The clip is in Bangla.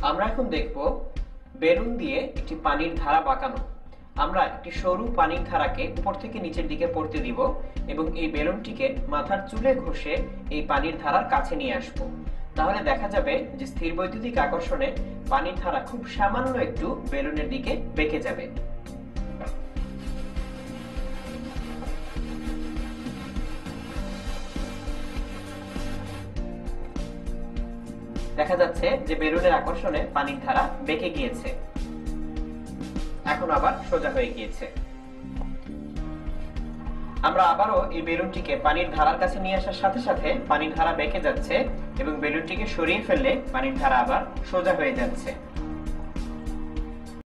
আমরা এখন দেখব বেলুন দিয়ে একটি পানির ধারা বাঁকানো। আমরা একটি সরু পানির ধারাকে উপর থেকে নিচের দিকে পড়তে দিব এবং এই বেলুনটিকে মাথার চুলে ঘষে এই পানির ধারার কাছে নিয়ে আসব। তাহলে দেখা যাবে যে স্থির বৈদ্যুতিক আকর্ষণে পানির ধারা খুব সামান্য একটু বেলুনের দিকে বেঁকে যাবে। দেখা যাচ্ছে যে বেলুনের আকর্ষণে পানির ধারা বেঁকে গিয়েছে, এখন আবার সোজা হয়ে গিয়েছে। আমরা আবারও এই বেলুনটিকে পানির ধারার কাছে নিয়ে আসার সাথে সাথে পানির ধারা বেঁকে যাচ্ছে এবং বেলুনটিকে সরিয়ে ফেললে পানির ধারা আবার সোজা হয়ে যাচ্ছে।